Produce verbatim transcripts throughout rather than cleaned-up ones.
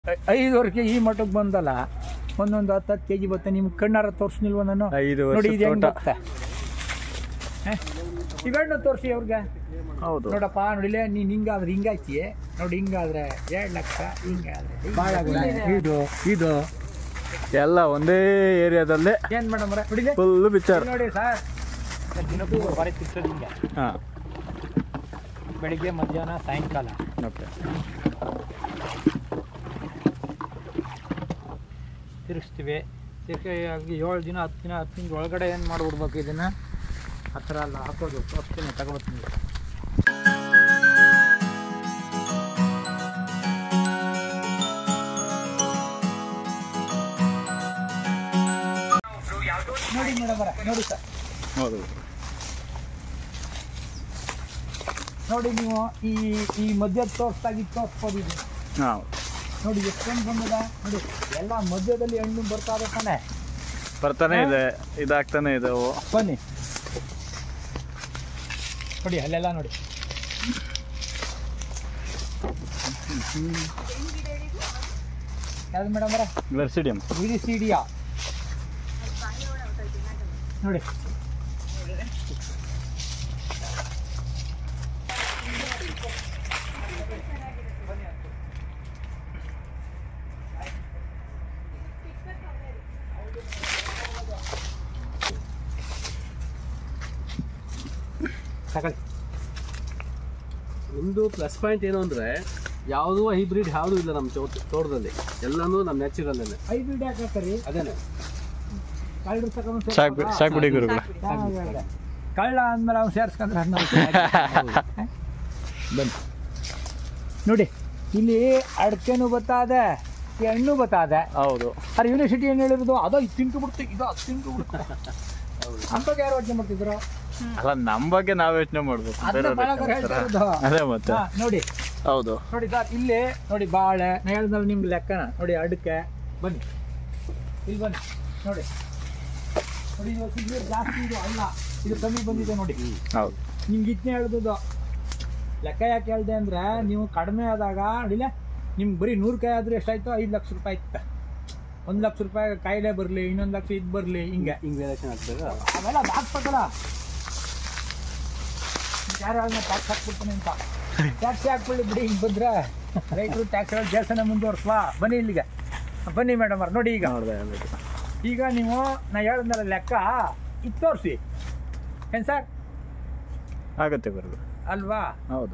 ಐದು ವರ್ಷ ಈ ಮಟ್ಟಕ್ಕೆ ಬಂದಲ್ಲ ಒಂದೊಂದು ಹತ್ತು ಹತ್ತು ಕೆ ಜಿ ಬತ್ತೆ ನಿಮ್ಗೆ ಕಣ್ಣಾರ ತೋರಿಸ್ನಿಲ್ವ ನಾನು ನೋಡಿ ಇದು ಹೆಂಗೆ ಬತ್ತೆ ಇವೆಣ್ಣು ತೋರಿಸಿ ಅವ್ರಿಗೆ ಹೌದು ನೋಡಪ್ಪ ನೋಡಿಲೆ ನೀನು ಹಿಂಗಾದ್ರೆ ಹಿಂಗಾಯ್ತಿ ನೋಡಿ ಹಿಂಗಾದ್ರೆ ಎರಡು ಲಕ್ಷ ಹಿಂಗಾದ್ರೆ ಭಾಳ ಇದು ಇದು ಎಲ್ಲ ಒಂದೇ ಏರಿಯಾದಲ್ಲೇ ಏನು ಮೇಡಮ್ ನೋಡಿಲೆ ಫುಲ್ ಬಿಚ್ಚಾರ ನೋಡಿ ಸರ್ ದಿನಕ್ಕೂ ಬಾರಿ ತಿರ್ಸೋದು ಹಿಂಗೆ ಹಾಂ ಬೆಳಿಗ್ಗೆ ಮಧ್ಯಾಹ್ನ ಸಾಯಂಕಾಲ ಓಕೆ ತಿರುಗಿಸ್ತೀವಿ ತಿರ್ಗಿ ಏಳು ದಿನ ಹತ್ತು ದಿನ ಹತ್ತು ದಿನದ ಒಳಗಡೆ ಏನು ಮಾಡಿಬಿಡ್ಬೇಕು ಇದನ್ನು ಆ ಥರ ಎಲ್ಲ ಹಾಕೋದು ತೋರಿಸ್ತೀನಿ ತಗೋಬರ್ತೀನಿ ನೋಡಿ ಮೇಡಮ್ ನೋಡಿ ಸರ್ ಹೌದು ನೋಡಿ ನೀವು ಈ ಈ ಮಧ್ಯದ ತೋರಿಸ್ದಾಗಿ ತೋರಿಸ್ಬೋದು ಇದು ಹಾಂ ನೋಡಿ ಎಷ್ಟೊಂದು ಬಂದಿದೆ ನೋಡಿ ಎಲ್ಲ ಮಧ್ಯದಲ್ಲಿ ಹಣ್ಣು ಬರ್ತಾ ಇದೆ ತಾನೆ ಬರ್ತಾನೆ ಇದೆ ಇದಾಗ್ತಾನೆ ಇದೆ ಅವು ಬನ್ನಿ ನೋಡಿ ಅಲ್ಲೆಲ್ಲ ನೋಡಿ ಯಾವ್ದು ಮೇಡಮ್ ಅವರ ಗ್ಲರ್ಸಿಡಿಯಂ ವಿರಿಸಿಡಿಯಾ ನೋಡಿ ಒಂದು ಪ್ಲಸ್ ಪಾಯಿಂಟ್ ಏನು ಅಂದರೆ ಯಾವುದೂ ಹೈಬ್ರಿಡ್ ಯಾವುದೂ ಇಲ್ಲ ನಮ್ಮ ಚೌ ತೋಟದಲ್ಲಿ ಎಲ್ಲನೂ ನಮ್ಮ ನ್ಯಾಚುರಲ್ಲೇ ಹೈಬ್ರಿಡ್ ಯಾಕೆ ಹಾಕ್ತಾರೆ ಅದೇನೆ ಕಳ್ಳ ತಗೊಂಡು ಸಾಕು ಸಾಕು ಬಿಡಿ ಗುರುಗಳ ಕಳ್ಳ ಅಂದ್ಮೇಲೆ ಅವ್ನು ಸೇರಿಸ್ಕೊಂಡ್ರೆ ಬನ್ನಿ ನೋಡಿ ಇಲ್ಲಿ ಅಡಕೆನೂ ಬತ್ತಾದೆ ಈ ಹಣ್ಣು ಬತ್ತಾದೆ ಹೌದು ಅವ್ರ ಯೂನಿವರ್ಸಿಟಿ ಏನು ಹೇಳಿರೋದು ಅದೋ ಇದು ತಿಂಕು ಬಿಡ್ತು ಇದು ಅದು ತಿಂಕು ಬಿಡ್ತು ಅಂತಾಗ ಯಾರು ಯೋಚನೆ ಮಾಡ್ತಿದ್ರು ಅಲ್ಲ ನಮ್ಮ ಬಗ್ಗೆ ನಾವು ಯೋಚನೆ ಮಾಡ್ಬೇಕು ಅದೇ ಮತ್ತೆ ನೋಡಿ ಹೌದು ನೋಡಿ ಸರ್ ಇಲ್ಲಿ ನೋಡಿ ಬಾಳೆ ನಾ ಹೇಳಿದ್ಮೇಲೆ ನಿಮ್ಗೆ ಲೆಕ್ಕನ ನೋಡಿ ಅಡಿಕೆ ಬನ್ನಿ ಇಲ್ಲಿ ಬನ್ನಿ ನೋಡಿ ನೋಡಿ ಇದು ಜಾಸ್ತಿ ಇದು ಅಲ್ಲ ಇದು ಕಮ್ಮಿ ಬಂದಿದೆ ನೋಡಿ ಹೌದು ನಿಮ್ಗೆ ಇದನ್ನೇ ಹೇಳ್ದು ಲೆಕ್ಕ ಯಾಕೆ ಹೇಳ್ದೆ ಅಂದ್ರೆ ನೀವು ಕಡಿಮೆ ಆದಾಗ ನೋಡಿಲ್ಲ ನಿಮ್ಗೆ ಬರೀ ನೂರು ಕಾಯಿ ಆದ್ರೆ ಎಷ್ಟಾಯ್ತು ಐದು ಲಕ್ಷ ರೂಪಾಯಿ ಇತ್ತ ಒಂದು ಲಕ್ಷ ರೂಪಾಯಿ ಕಾಯಿಲೆ ಬರಲಿ ಇನ್ನೊಂದು ಲಕ್ಷ ಇದು ಬರಲಿ ಹಿಂಗೆ ಹಿಂಗೆ ವೇರಿಯೇಷನ್ ಆಗ್ತದೆ ಅವೆಲ್ಲ ಹಾಕ್ಬೇಕಲ್ಲ ಯಾರು ಟ್ಯಾಕ್ಸ್ ಹಾಕ್ಬಿಡ್ತಾನೆ ಅಂತ ಟ್ಯಾಕ್ಸಿ ಹಾಕ್ಬಿಡಿ ಬಿಡಿ ಹಿಂಗೆ ಬಂದ್ರೆ ರೈತರು ಟ್ಯಾಕ್ಸ್ ಜಾಸ್ತಿನ ಮುಂದುವರ್ಸುವ ಬನ್ನಿ ಇಲ್ಲಿಗೆ ಬನ್ನಿ ಮೇಡಮ್ ಅವ್ರು ನೋಡಿ ಈಗ ಈಗ ನೀವು ನಾ ಹೇಳಿದ್ನಲ್ಲ ಲೆಕ್ಕ ಇದು ತೋರಿಸಿ ಏನು ಸರ್ ಆಗತ್ತೆ ಬರೋದು ಅಲ್ವಾ ಹೌದು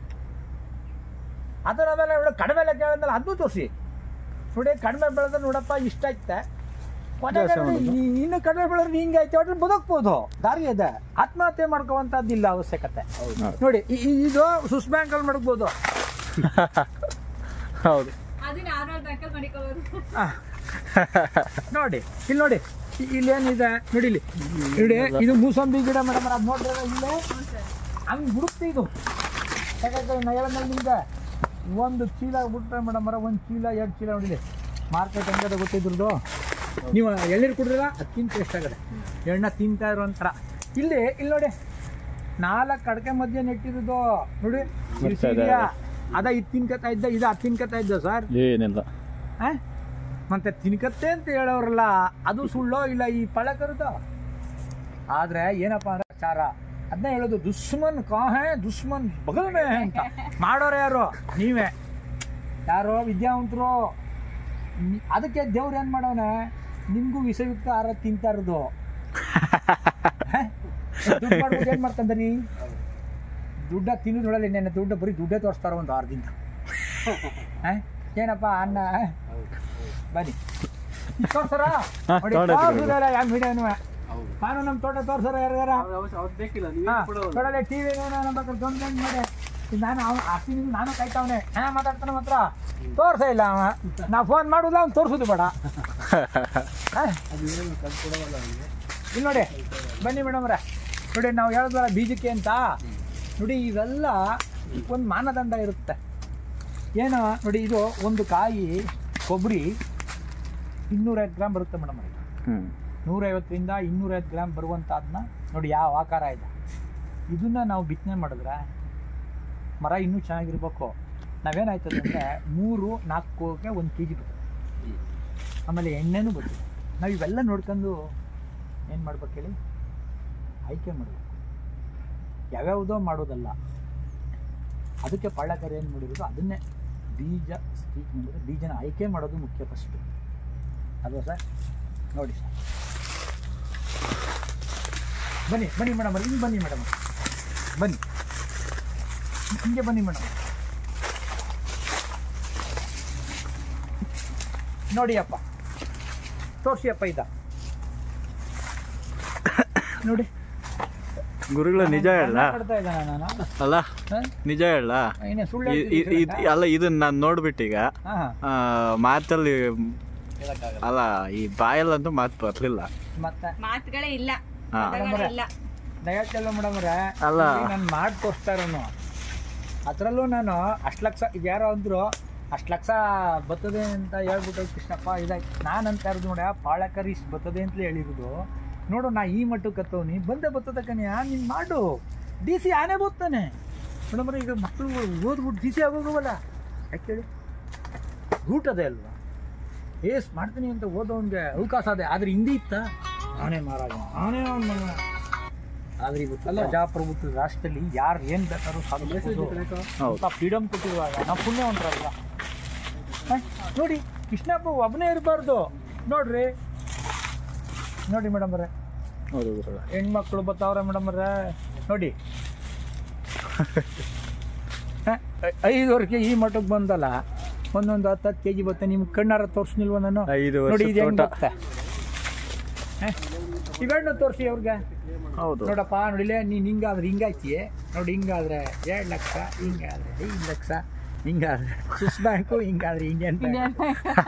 ಅದರ ಆಮೇಲೆ ಇವಳು ಕಡಿಮೆ ಲೆಕ್ಕ ಹೇಳಿದ್ನಲ್ಲ ಅದನ್ನೂ ತೋರಿಸಿ ನೋಡಿ ಕಡಿಮೆ ಬೆಳೆದ್ರೆ ನೋಡಪ್ಪ ಇಷ್ಟ ಐತೆ ಇನ್ನು ಕಡಿಮೆ ಬೆಳೆದ್ರೆ ಹಿಂಗೆ ಐತೆ ಒಟ್ಟು ಬದುಕ್ಬೋದು ದಾರಿ ಇದೆ ಆತ್ಮಹತ್ಯೆ ಮಾಡ್ಕೋವಂಥದ್ದಿಲ್ಲ ಅವಶ್ಯಕತೆ ನೋಡಿ ಇದು ಸ್ವಿಸ್ ಬ್ಯಾಂಕಲ್ಲಿ ಮಾಡ್ಬೋದು ಹೌದು ನೋಡಿ ಇಲ್ಲಿ ನೋಡಿ ಇಲ್ಲೇನಿದೆ ನೋಡಿ ಇಲ್ಲಿ ನೋಡಿ ಇದು ಮೂಸಂಬಿ ಗಿಡ ಮೇಡಮ್ ಅದು ನೋಡ್ರೆ ಇಲ್ಲೇ ಹಂಗೆ ಬಿಡುತ್ತೆ ಇದು ಯಾಕಂದ್ರೆ ನಯಳನಲ್ಲಿ ನಿಮ್ಗೆ ಒಂದು ಚೀಲ ಬಿಟ್ರೆ ಮೇಡಮ್ ಅವರ ಒಂದು ಚೀಲ ಎರಡು ಚೀಲ ನೋಡಿಲಿ ಮಾರ್ಕೆಟ್ ಹೆಂಗದ ಗೊತ್ತಿದ್ರದ್ದು ನೀವು ಎಳ್ನೀರು ಕುಡಿದ್ರಲ್ಲ ಅದಕ್ಕಿಂತ ಟೇಸ್ಟ್ ಆಗದೆ ಎಣ್ಣ ತಿಂತಾ ಇರೋ ಒಂಥರ ಇಲ್ಲಿ ಇಲ್ಲಿ ನೋಡಿ ನಾಲ್ಕು ಅಡಕೆ ಮಧ್ಯೆ ನೆಟ್ಟಿರೋದು ನೋಡಿ ಅದ ಇದು ತಿನ್ಕತ್ತಾ ಇದ್ದ ಇದು ಅದು ತಿನ್ಕತ್ತಾ ಇದ್ದ ಸರ್ ಏನಿಲ್ಲ ಹಾಂ ಮತ್ತೆ ತಿನ್ಕತ್ತೆ ಅಂತ ಹೇಳೋರಲ್ಲ ಅದು ಸುಳ್ಳೋ ಇಲ್ಲ ಈ ಪಳಕರದು ಆದರೆ ಏನಪ್ಪ ಅಂದ್ರೆ ಚಾರ ಅದನ್ನ ಹೇಳೋದು ದುಶ್ಮನ್ ಕಾಹೆ ದುಶ್ಮನ್ ಬಗಲ್ ಮೇ ಅಂತ ಮಾಡೋರು ಯಾರು ನೀವೇ ಯಾರೋ ವಿದ್ಯಾವಂತರು ಅದಕ್ಕೆ ದೇವ್ರು ಏನು ಮಾಡೋನೆ ನಿಮಗೂ ವಿಷಯುಕ್ತ ಆಹಾರ ತಿಂತಾ ಇರೋದು ದುಡ್ಡು ಮಾಡ್ಬೋದು ಏನು ಮಾಡ್ತಂದ ನೀ ದುಡ್ಡ ತಿನ್ನೋದು ನೋಡಲ್ಲ ಇನ್ನೇನು ದುಡ್ಡು ಬರೀ ದುಡ್ಡೇ ತೋರಿಸ್ತಾರ ಒಂದು ಆರದಿಂದ ಹಾಂ ಏನಪ್ಪ ಅನ್ನ ಬನ್ನಿ ತೋರ್ಸರ ಯಾವ ವಿಡಿಯೋನು ನಾನು ನಮ್ಮ ತೋಟ ತೋರ್ಸರ ಯಾರ್ಯಾರ ನೋಡಲ್ಲ ಟಿ ವಿ ಬೇಕಾದ್ರೆ ಮಾಡಿ ನಾನು ಅವ್ನು ಆಗ್ತೀನಿ ನಾನು ಕಾಯ್ತಾವನೆ ಹಾ ಮಾತಾಡ್ತಾನೆ ಮಾತ್ರ ತೋರ್ಸ ಇಲ್ಲ ಅವ ನಾ ಫೋನ್ ಮಾಡೋದು ಅವ್ನು ತೋರಿಸೋದು ಬೇಡ ಇಲ್ಲಿ ನೋಡಿ ಬನ್ನಿ ಮೇಡಮ್ರೆ ನೋಡಿ ನಾವು ಹೇಳಿದ್ವಲ್ಲ ಬೀಜಕ್ಕೆ ಅಂತ ನೋಡಿ ಇವೆಲ್ಲ ಒಂದು ಮಾನದಂಡ ಇರುತ್ತೆ ಏನು ನೋಡಿ ಇದು ಒಂದು ಕಾಯಿ ಕೊಬ್ಬರಿ ಇನ್ನೂರೈವತ್ತು ಗ್ರಾಮ್ ಬರುತ್ತೆ ಮೇಡಮ್ ನೂರೈವತ್ತರಿಂದ ಇನ್ನೂರೈವತ್ತು ಗ್ರಾಮ್ ಬರುವಂಥದ್ದನ್ನ ನೋಡಿ ಯಾವ ಆಕಾರ ಇದೆ ಇದನ್ನ ನಾವು ಬಿತ್ತನೆ ಮಾಡಿದ್ರೆ ಮರ ಇನ್ನೂ ಚೆನ್ನಾಗಿರ್ಬೇಕು ನಾವೇನಾಯ್ತದೆ ಅಂದರೆ ಮೂರು ನಾಲ್ಕುಗೆ ಒಂದು ಕೆ ಜಿ ಬರ್ತದೆ. ಆಮೇಲೆ ಎಣ್ಣೆನೂ ಬರ್ತದೆ. ನಾವು ಇವೆಲ್ಲ ನೋಡ್ಕೊಂಡು ಏನು ಮಾಡ್ಬೇಕು ಹೇಳಿ, ಆಯ್ಕೆ ಮಾಡಬೇಕು. ಯಾವ್ಯಾವುದೋ ಮಾಡೋದಲ್ಲ. ಅದಕ್ಕೆ ಪಾಳಕರ ಏನು ಮಾಡಿರೋದು, ಅದನ್ನೇ ಬೀಜ ಸ್ಪೀಕ್ ಮಾಡಿದ್ರೆ ಬೀಜನ ಆಯ್ಕೆ ಮಾಡೋದು ಮುಖ್ಯ ಫಸ್ಟು ಅಲ್ವಾ ಸರ್? ನೋಡಿ ಸರ್, ಬನ್ನಿ ಬನ್ನಿ ಮೇಡಮ್, ಹಿಂಗೆ ಬನ್ನಿ ಮೇಡಮ್, ಬನ್ನಿ ಹಿಂಗೆ ಬನ್ನಿ ಮೇಡಮ್. ನೋಡಿ ಅಪ್ಪ, ತೋರಿಸಿ ಅಪ್ಪ, ಇದ ನೋಡಿ ಗುರುಗಳ ನಿಜ ಹೇಳ ಮಾಡ್ತಾ ಇದ್ದಾನೆ ನಾನು. ಅಲ್ಲ ನಿಜ ಹೇಳ ಏನೇ ಸುಳ್ಳು ಇ- ಇ- ಇದ್- ಅಲ್ಲ ಇದನ್ನ ನಾನು ನೋಡ್ಬಿಟ್ಟೀಗ ಹಾಂ ಆ, ಮಾತಲ್ಲಿ ಅಲ್ಲ ಈ ಬಾಯಲ್ಲಂತೂ ಮಾತು ಬರ್ಲಿಲ್ಲ. ಮತ್ತೆ ಮಾತುಗಳೇ ಇಲ್ಲ, ಹಾ. ಪದಗಳೇ ಇಲ್ಲ. ದಯವಿಟ್ಟು ಮೇಡಮ್ ಅವ್ರೆ, ಅಲ್ಲ. ನಾನು ಮಾಡಿ ತೋರಿಸ್ತಾ ಇರೋನು ಅದರಲ್ಲೂ ನಾನು ಅಷ್ಟು ಲಕ್ಷ ಈಗ ಯಾರೋ ಅಂದರು ಅಷ್ಟು ಲಕ್ಷ ಬರ್ತದೆ ಅಂತ ಹೇಳ್ಬಿಟ್ಟು ಕೃಷ್ಣಪ್ಪ ಇದಾಯ್ತು. ನಾನು ಅಂತ ಇರೋದು ನೋಡಿ, ಪಾಳಕರಿ ಇಷ್ಟು ಬರ್ತದೆ ಅಂತಲೇ ಹೇಳಿರೋದು. ನೋಡು, ನಾ ಈ ಮಟ್ಟಕ್ಕೆ ಕತ್ತವನಿ ಬಂದೆ ಬರ್ತದ ಕನ್ಯಾ, ನೀನು ಮಾಡು. ಡಿ ಸಿ ಆನೆ ಬೋಗ್ತಾನೆ ಮೇಡಮ್. ಈಗ ಮಕ್ಕಳು ಓದ್ಬಿಟ್ಟು ಡಿ ಸಿ ಆಗೋಗವಲ್ಲ, ಯಾಕೆ ಹೇಳಿ? ರೂಟ್ ಅದೇ ಅಲ್ವಾ? ಏಸ್ ಮಾಡ್ತೀನಿ ಅಂತ ಓದೋನ್ಗೆ ಅವಕಾಶ ಅದೇ. ಆದ್ರೆ ಹಿಂದಿ ಇತ್ತ ಆನೆ ಮಹಾರಾಜ, ಆನೆ ಅವ್ನ ಮಗ. ಆದ್ರೆ ಇವತ್ತು ಪ್ರಜಾಪ್ರಭುತ್ವ ರಾಷ್ಟ್ರದಲ್ಲಿ ಯಾರು ಏನು ಬೇಕಾದ್ರೂ ಸಾಧಿಸಬಹುದು ಅಂತ ಫ್ರೀಡಮ್ ಕೊಟ್ಟಿರುವಾಗ ನಾವು ಪುಣ್ಯ ಹೊಂಟ್ರಲ್ಲ. ನೋಡಿ, ಕೃಷ್ಣಪ್ಪ ಒಬ್ಬನೇ ಇರಬಾರ್ದು. ನೋಡ್ರಿ ನೋಡಿ ಮೇಡಮ್ ಅವರೇ, ಹೌದು ಹೆಣ್ಮಕ್ಳು ಬರ್ತಾವ್ರೆ ಮೇಡಮ್ ಅವರೇ. ನೋಡಿ ಐದು ವರ್ಷಕ್ಕೆ ಈ ಮಟ್ಟಕ್ಕೆ ಬಂದಲ್ಲ, ಒಂದೊಂದು ಹತ್ತು ಹತ್ತು ಕೆ ಜಿ ಬತ್ತೆ. ನಿಮ್ಗೆ ಕಣ್ಣಾರ ತೋರಿಸ್ನಿಲ್ವ ನಾನು? ಐದು ನೋಡಿ ಇದು ಹೆಂಗೆ ವರ್ಷ ಬತ್ತೆ, ಇವೆಣ್ಣು ತೋರಿಸಿ ಅವ್ರಿಗೆ. ಹೌದು ನೋಡಪ್ಪ, ನೋಡಿಲೆ ನೀನು ಹಿಂಗಾದ್ರೆ ಹಿಂಗಾಯ್ತಿಯೇ ನೋಡಿ, ಹಿಂಗಾದ್ರೆ ಎರಡು ಲಕ್ಷ, ಹಿಂಗಾದ್ರೆ ಐದು ಲಕ್ಷ, ಹಿಂಗಾದ್ರೆ ಸ್ವಿಸ್ ಬ್ಯಾಂಕು, ಹಿಂಗಾದ್ರೆ ಇಂಡಿಯನ್ ಬ್ಯಾಂಕ್.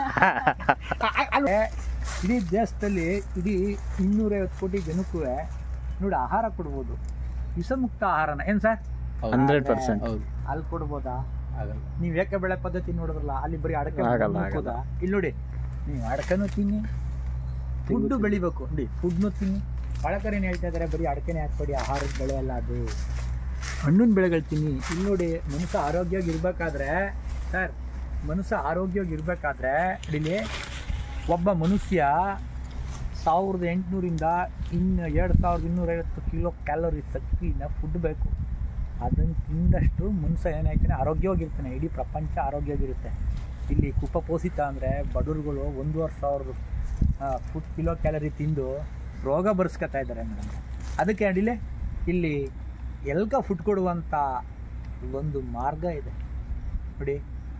ಇಡೀ ದೇಶದಲ್ಲಿ ಇಡೀ ಇನ್ನೂರೈವತ್ತು ಕೋಟಿ ಜನಕ್ಕೂ ನೋಡಿ ಆಹಾರ ಕೊಡ್ಬೋದು, ವಿಷಮುಕ್ತ ಆಹಾರನ. ಏನು ಸರ್? ಹಂಡ್ರೆಡ್ ಪರ್ಸೆಂಟ್ ಅಲ್ಲಿ ಕೊಡ್ಬೋದಾ? ಆಗಲ್ಲ. ನೀವು ಏಕ ಬೆಳೆ ಪದ್ಧತಿ ನೋಡಿದ್ರಲ್ಲ, ಅಲ್ಲಿ ಬರೀ ಅಡಕೆ ಆಗಲ್ಲ, ಹಾಕೋದಾ? ಇಲ್ಲಿ ನೋಡಿ, ನೀವು ಅಡಕೆನೂ ತಿನ್ನಿ, ಫುಡ್ಡು ಬೆಳಿಬೇಕು. ನೋಡಿ, ಫುಡ್ನು ತಿನ್ನಿ. ಪಾಳಕರ್ ಏನು ಹೇಳ್ತಾ ಇದ್ದಾರೆ, ಬರೀ ಅಡಕೆನೇ ಹಾಕ್ಬೇಡಿ, ಆಹಾರದ ಬೆಳೆ ಅಲ್ಲ ಅದು, ಹಣ್ಣಿನ ಬೆಳೆಗಳು ತಿನ್ನಿ. ಇಲ್ಲಿ ನೋಡಿ, ಮನುಷ್ಯ ಆರೋಗ್ಯವಾಗಿ ಇರಬೇಕಾದ್ರೆ ಸರ್, ಮನುಷ್ಯ ಆರೋಗ್ಯವಾಗಿ ಇರಬೇಕಾದ್ರೆ ಇಲ್ಲಿ ಒಬ್ಬ ಮನುಷ್ಯ ಸಾವಿರದ ಎಂಟುನೂರಿಂದ ಇನ್ನು ಎರಡು ಸಾವಿರದ ಇನ್ನೂರೈವತ್ತು ಕಿಲೋ ಕ್ಯಾಲೋರಿ ಶಕ್ತಿನ ಫುಡ್ ಬೇಕು. ಅದನ್ನು ತಿಂದಷ್ಟು ಮನುಷ್ಯ ಏನಾಯ್ತಾನೆ, ಆರೋಗ್ಯವಾಗಿರ್ತಾನೆ. ಇಡೀ ಪ್ರಪಂಚ ಆರೋಗ್ಯವಾಗಿರುತ್ತೆ. ಇಲ್ಲಿ ಕುಪಪೋಷಿತ ಅಂದರೆ ಬಡವರುಗಳು ಒಂದೂವರೆ ಸಾವಿರ ಫುಡ್ ಕಿಲೋ ಕ್ಯಾಲರಿ ತಿಂದು ರೋಗ ಬರ್ಸ್ಕೊತಾ ಇದ್ದಾರೆ ಮೇಡಮ್. ಅದಕ್ಕೆ ಅಡಿಲೆ ಇಲ್ಲಿ ಎಲ್ಗ ಫುಡ್ ಕೊಡುವಂಥ ಒಂದು ಮಾರ್ಗ ಇದೆ ನೋಡಿ,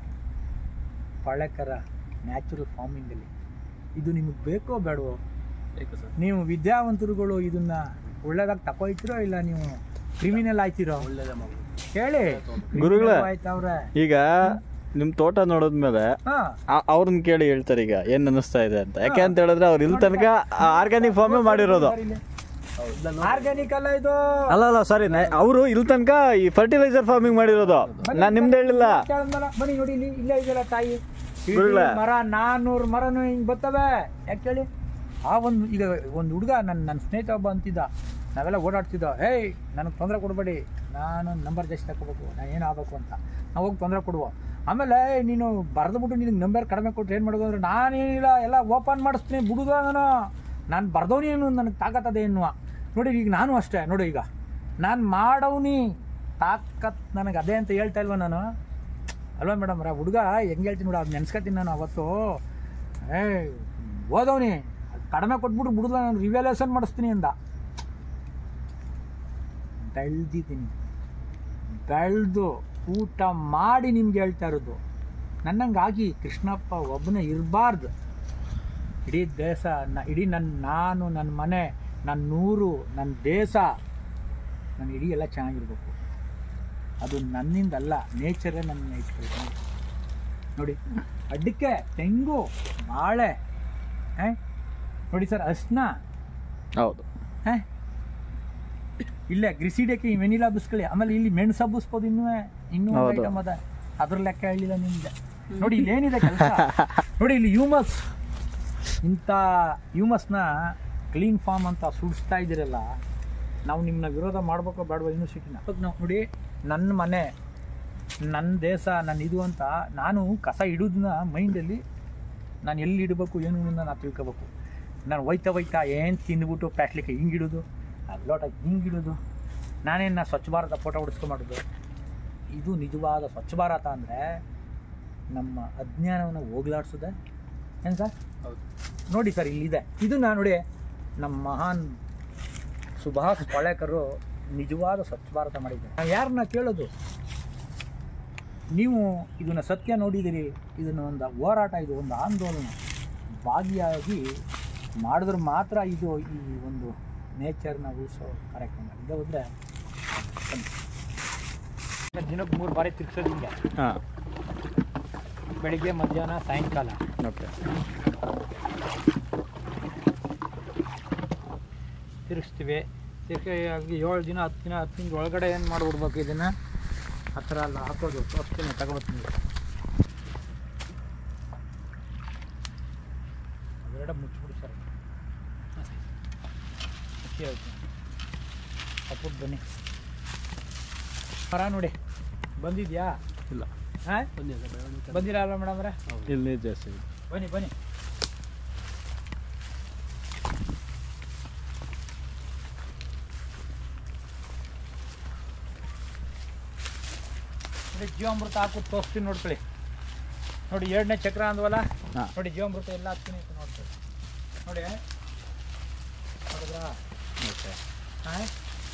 ಪಾಳೇಕರ ನ್ಯಾಚುರಲ್ ಫಾರ್ಮಿಂಗಲ್ಲಿ. ಇದು ನಿಮಗೆ ಬೇಕೋ ಬೇಡವೋ? ಬೇಕು ಸರ್. ನೀವು ವಿದ್ಯಾವಂತರುಗಳು ಇದನ್ನ ಒಳ್ಳೇದಾಗಿ ತಗೊಳ್ತೀರೋ ಇಲ್ಲ ನೀವು ಕ್ರಿಮಿನಲ್ ಆಯ್ತಿರೋ? ಒಳ್ಳೇದೇ ಮಾಡೋದು. ಹೇಳಿ ಗುರುಗಳೇ, ಆಯ್ತವ್ರೆ. ಈಗ ನಿಮ್ ತೋಟ ನೋಡಿದ್ಮೇಲೆ ಹಾಂ ಅವ್ರನ್ನ ಕೇಳಿ ಹೇಳ್ತಾರೆ ಈಗ ಏನ್ ಅನ್ನಿಸ್ತಾ ಇದೆ ಅಂತ. ಯಾಕೆ ಅಂತ ಹೇಳಿದ್ರೆ ಅವ್ರು ಇಲ್ಲಿ ತನಕ ಆರ್ಗ್ಯಾನಿಕ್ ಫಾರ್ಮೇ ಮಾಡಿರೋದು. ಆರ್ಗ್ಯಾನಿಕ್ ಅಲ್ಲ ಇದು. ಅಲ್ಲ ಅಲ್ಲ ಸಾರಿ, ಅವರು ಇಲ್ಲಿ ತನಕ ಈ ಫರ್ಟಿಲೈಸರ್ ಫಾರ್ಮಿಂಗ್ ಮಾಡಿರೋದು. ನಾನ್ ನಿಮ್ದು ಹೇಳಿಲ್ಲ. ಬನ್ನಿ ನೋಡಿ, ಇಲ್ಲಿ ಇಲ್ಲೇ ಇದೆಯಲ್ಲ ತಾಯಿ, ಗುರುಗಳೇ. ಮರ ನಾನ್ನೂರು ಮರನು ಹಿಂಗೆ ಬರ್ತವೆ. ಯಾಕೆ ಹೇಳಿ? ಆ ಒಂದು ಈಗ ಒಂದು ಹುಡುಗ ನನ್ನ ನನ್ನ ಸ್ನೇಹಿತ ಒಬ್ಬ ಅಂತಿದ್ದ, ನಾವೆಲ್ಲ ಓಡಾಡ್ತಿದ್ದೋ, ಹೇಯ್ ನನಗೆ ತೊಂದರೆ ಕೊಡಬೇಡಿ, ನಾನು ನಂಬರ್ ಜಾಸ್ತಿ ತಗೋಬೇಕು, ನಾನು ಏನು ಆಗಬೇಕು ಅಂತ ನಾವು ಹೋಗಿ ತೊಂದರೆ ಕೊಡುವ. ಆಮೇಲೆ ನೀನು ಬರೆದ್ಬಿಟ್ಟು ನಿನಗೆ ನಂಬರ್ ಕಡಿಮೆ ಕೊಟ್ಟರೆ ಏನು ಮಾಡೋದು ಅಂದರೆ, ನಾನೇನಿಲ್ಲ ಎಲ್ಲ ಓಪನ್ ಮಾಡಿಸ್ತೀನಿ ಬಿಡುದ, ನಾನು ನಾನು ಬರ್ದವನೇನು ನನಗೆ ತಾಕತ್ತದೆ ಎನ್ನುವ. ನೋಡಿ ಈಗ ನಾನು ಅಷ್ಟೇ ನೋಡಿ, ಈಗ ನಾನು ಮಾಡವ್ನಿ ತಾಕತ್ ನನಗೆ ಅದೇ ಅಂತ ಹೇಳ್ತಾ ಇಲ್ವ ನಾನು? ಅಲ್ವಾ ಮೇಡಮ್? ರ ಹುಡುಗ ಹೆಂಗೆ ಹೇಳ್ತೀನಿ ನೋಡಿ, ಅದು ನೆನ್ಸ್ಕೊತೀನಿ ನಾನು ಅವತ್ತು. ಏ ಓದವ್ನಿ ಕಡಿಮೆ ಕೊಟ್ಬಿಟ್ಟು ಬಿಡುದ, ನಾನು ರಿವ್ಯಾಲ್ಯೂಷನ್ ಮಾಡಿಸ್ತೀನಿ ಅಂದ. ಬೆಳೆದಿದ್ದೀನಿ, ಬೆಳೆದು ಊಟ ಮಾಡಿ ನಿಮ್ಗೆ ಹೇಳ್ತಾ ಇರೋದು. ನನ್ನಂಗಾಗಿ ಕೃಷ್ಣಪ್ಪ ಒಬ್ಬನೇ ಇರಬಾರ್ದು. ಇಡೀ ದೇಶ, ನ ಇಡೀ ನನ್ನ ನಾನು ನನ್ನ ಮನೆ, ನನ್ನ ನೂರು, ನನ್ನ ದೇಶ, ನನ್ನ ಇಡೀ ಎಲ್ಲ ಚೆನ್ನಾಗಿರ್ಬೇಕು. ಅದು ನನ್ನಿಂದ ಅಲ್ಲ, ನೇಚರೇ ನನ್ನ ಇಟ್ಕೊಳ್ತೀನಿ ನೋಡಿ. ಅಡಿಕೆ, ತೆಂಗು, ಬಾಳೆ, ಹಾಂ ನೋಡಿ ಸರ್, ಅರ್ಶಿನ, ಹೌದು ಹಾಂ ಇಲ್ಲೇ ಗ್ರಿಸಿಡಕ್ಕೆ ವೆನಿಲಾ ಬುಸ್ಕೊಳ್ಳಿ. ಆಮೇಲೆ ಇಲ್ಲಿ ಮೆಣಸು ಹಬ್ಬಿಸ್ಬೋದು, ಇನ್ನೂ ಇನ್ನೂ ಐಟಮ್ ಅದ, ಅದ್ರ ಲೆಕ್ಕ ಹೇಳಿಲ್ಲ ನಿಮ್ಗೆ. ನೋಡಿ ಇಲ್ಲಿ ಏನಿದೆ ಕೆಲಸ ನೋಡಿ, ಇಲ್ಲಿ ಹ್ಯೂಮಸ್, ಇಂಥ ಹ್ಯೂಮಸ್ನ ಕ್ಲೀನ್ ಫಾರ್ಮ್ ಅಂತ ಸುಡಿಸ್ತಾ ಇದ್ದೀರಲ್ಲ, ನಾವು ನಿಮ್ಮನ್ನ ವಿರೋಧ ಮಾಡ್ಬೇಕೋ ಬೇಡವಾ ಯೂನಿವರ್ಸಿಟಿನ? ನಾವು ನೋಡಿ, ನನ್ನ ಮನೆ ನನ್ನ ದೇಶ ನನ್ನ ಇದು ಅಂತ ನಾನು ಕಸ ಇಡೋದನ್ನ ಮೈಂಡಲ್ಲಿ ನಾನು ಎಲ್ಲಿ ಇಡಬೇಕು ಏನು ಅನ್ನೋದನ್ನ ನಾನು ತಿಳ್ಕೊಬೇಕು. ನಾನು ಒಯ್ತಾ ಒಯ್ತಾ ಏನು ತಿಂದ್ಬಿಟ್ಟು ಪ್ಲಾಸ್ಟಿಕ್ ಹಿಂಗೆ ಇಡೋದು, ಲೋಟ ಹಿಂಗೆ ಇಡೋದು, ನಾನೇನು ನಾ ಸ್ವಚ್ಛ ಭಾರತ ಫೋಟೋ ಹೊಡಿಸ್ಕೊಂಬಾರ್ದು. ಇದು ನಿಜವಾದ ಸ್ವಚ್ಛ ಭಾರತ ಅಂದರೆ ನಮ್ಮ ಅಜ್ಞಾನವನ್ನು ಹೋಗ್ಲಾಡ್ಸೋದೆ ಏನು ಸರ್? ಹೌದು. ನೋಡಿ ಸರ್ ಇಲ್ಲಿದೆ, ಇದನ್ನ ನೋಡಿ ನಮ್ಮ ಮಹಾನ್ ಸುಭಾಷ್ ಪಾಳೇಕರು ನಿಜವಾದ ಸ್ವಚ್ಛ ಭಾರತ ಮಾಡಿದ್ದಾರೆ. ನಾವು ಯಾರನ್ನ ಕೇಳೋದು? ನೀವು ಇದನ್ನು ಸತ್ಯ ನೋಡಿದ್ದೀರಿ, ಇದನ್ನು ಒಂದು ಹೋರಾಟ, ಇದು ಒಂದು ಆಂದೋಲನ ಭಾಗಿಯಾಗಿ ಮಾಡಿದ್ರೆ ಮಾತ್ರ ಇದು ಈ ಒಂದು ನೇಚರ್ನ ಉಳಿಸೋ ಕಾರ್ಯಕ್ರಮ. ಇದು ಹೋದರೆ ದಿನಕ್ಕೆ ಮೂರು ಬಾರಿ ತಿರ್ಗ್ಸೋದು ಹಿಂಗೆ, ಹಾಂ, ಬೆಳಿಗ್ಗೆ ಮಧ್ಯಾಹ್ನ ಸಾಯಂಕಾಲ. ಓಕೆ. ತಿರುಗಿಸ್ತೀವಿ. ತಿರ್ಗಿ ಏಳು ದಿನ ಹತ್ತು ದಿನ ಹತ್ತು ದಿನದ ಒಳಗಡೆ ಏನು ಮಾಡಿಬಿಡ್ಬೇಕು ಇದನ್ನು ಆ ಥರ ಎಲ್ಲ ಹಾಕೋದು. ತೋರಿಸ್ತೀನಿ, ತಗೊಬರ್ತೀನಿ. ಅದೆರಡ ಮುಚ್ಚಿಬಿಡಿ ಸರ್. ಮುಚ್ಚಿ ಆಯ್ತು. ಹಾಕ್ಬಿಟ್ಟು ಬನ್ನಿ. ಮರ ನೋಡಿ ಬಂದಿದೆಯಾ? ಇಲ್ಲ. ಹಾಂ, ಬಂದಿರಲ್ಲ ಮೇಡಮ್ ಅವರೇ? ಇಲ್ಲಿ ನೀರು ಜಾಸ್ತಿ ಇದೆ. ಬನ್ನಿ ಬನ್ನಿ. ಜೀವಾಮೃತ ಹಾಕೋದು ತೋರಿಸ್ತೀನಿ ನೋಡ್ಕೊಳ್ಳಿ. ನೋಡಿ ಎರಡನೇ ಚಕ್ರ ಅಂದ್ವಲ್ಲ, ಹಾಂ, ನೋಡಿ ಜೀವಾಮೃತ ಎಲ್ಲ ಹಾಕ್ತೀನಿ ಅಂತ ನೋಡ್ಕೊಳ್ಳಿ. ನೋಡಿ ನೋಡಿದ್ರಾ? ಓಕೆ. ಹಾಂ,